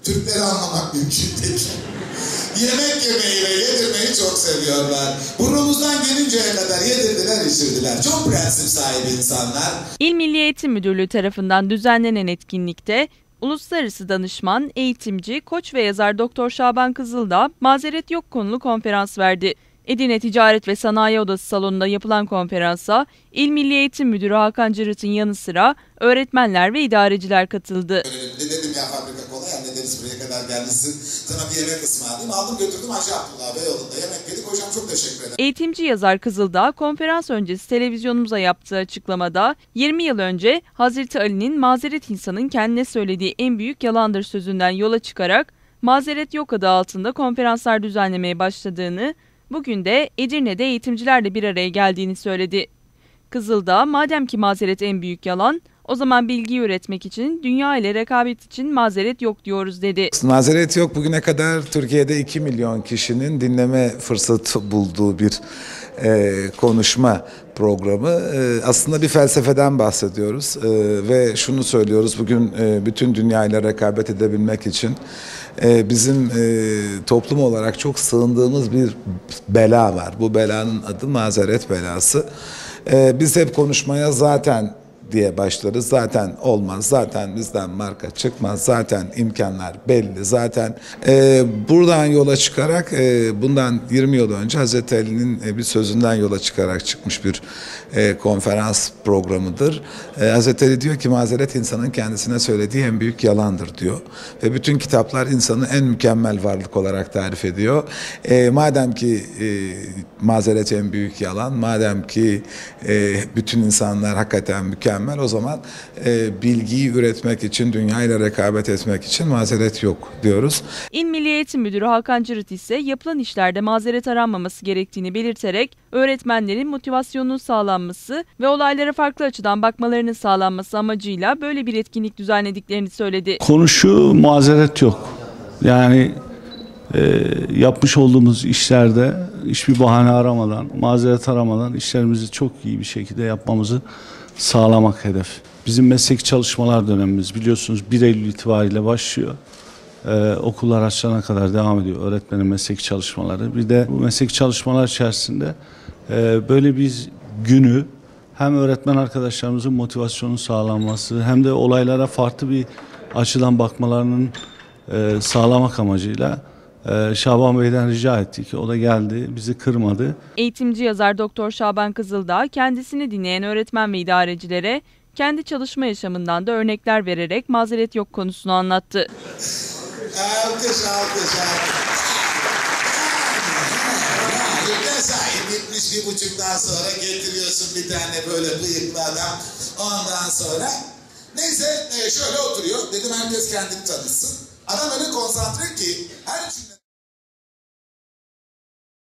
Türkleri anlamak mümkün değil. Yemek yemeyi ve yedirmeyi çok seviyorlar. Burnumuzdan gelinceye kadar yedirdiler, içirdiler. Çok prensip sahibi insanlar. İl Milli Eğitim Müdürlüğü tarafından düzenlenen etkinlikte uluslararası danışman, eğitimci, koç ve yazar Doktor Şaban Kızıldağ mazeret yok konulu konferans verdi. Edirne Ticaret ve Sanayi Odası salonunda yapılan konferansa İl Milli Eğitim Müdürü Hakan Cırıt'ın yanı sıra öğretmenler ve idareciler katıldı. Ne dedim ya, fabrika kolay, hallederiz, buraya kadar gelmişsin. Sana bir yemek ısmarlayayım. Aldım götürdüm Hacı Abdullah Beyoğlu'nda yemek yedik. Hocam çok teşekkür ederim. Eğitimci yazar Kızıldağ konferans öncesi televizyonumuza yaptığı açıklamada 20 yıl önce Hazreti Ali'nin mazeret insanın kendine söylediği en büyük yalandır sözünden yola çıkarak mazeret yok adı altında konferanslar düzenlemeye başladığını, bugün de Edirne'de eğitimcilerle bir araya geldiğini söyledi. Kızıldağ, madem ki mazeret en büyük yalan, o zaman bilgiyi üretmek için, dünya ile rekabet için mazeret yok diyoruz dedi. Mazeret yok bugüne kadar Türkiye'de 2 milyon kişinin dinleme fırsatı bulduğu bir konuşma programı. Aslında bir felsefeden bahsediyoruz ve şunu söylüyoruz: bugün bütün dünya ile rekabet edebilmek için bizim toplum olarak çok sığındığımız bir bela var. Bu belanın adı mazeret belası. Biz hep konuşmaya zaten diye başlarız. Zaten olmaz, zaten bizden marka çıkmaz, zaten imkanlar belli, zaten buradan yola çıkarak bundan 20 yıl önce Hazreti Ali'nin bir sözünden yola çıkarak çıkmış bir konferans programıdır. Hazreti Ali diyor ki mazeret insanın kendisine söylediği en büyük yalandır diyor. Ve bütün kitaplar insanı en mükemmel varlık olarak tarif ediyor. Madem ki mazeret en büyük yalan, madem ki bütün insanlar hakikaten mükemmel, o zaman bilgiyi üretmek için, dünyayla rekabet etmek için mazeret yok diyoruz. İl Milli Eğitim Müdürü Hakan Cırıt ise yapılan işlerde mazeret aranmaması gerektiğini belirterek öğretmenlerin motivasyonunun sağlanması ve olaylara farklı açıdan bakmalarının sağlanması amacıyla böyle bir etkinlik düzenlediklerini söyledi. Konu şu: mazeret yok. Yani yapmış olduğumuz işlerde hiçbir bahane aramadan, mazeret aramadan işlerimizi çok iyi bir şekilde yapmamızı sağlamak hedef. Bizim meslek çalışmalar dönemimiz biliyorsunuz 1 Eylül itibariyle başlıyor. Okullar açılana kadar devam ediyor öğretmenin meslek çalışmaları. Bir de bu meslek çalışmalar içerisinde böyle bir günü hem öğretmen arkadaşlarımızın motivasyonun sağlanması hem de olaylara farklı bir açıdan bakmalarının sağlamak amacıyla Şaban Bey'den rica ettik. O da geldi, bizi kırmadı. Eğitimci yazar Doktor Şaban Kızıldağ kendisini dinleyen öğretmen ve idarecilere kendi çalışma yaşamından da örnekler vererek mazeret yok konusunu anlattı. Alkış. Mesai bitmiş, 1,5'dan sonra getiriyorsun bir tane böyle bıyıklı adam. Ondan sonra neyse şöyle oturuyor. Dedim herkes kendini tanısın. Adam öyle konsantre ki her cümle...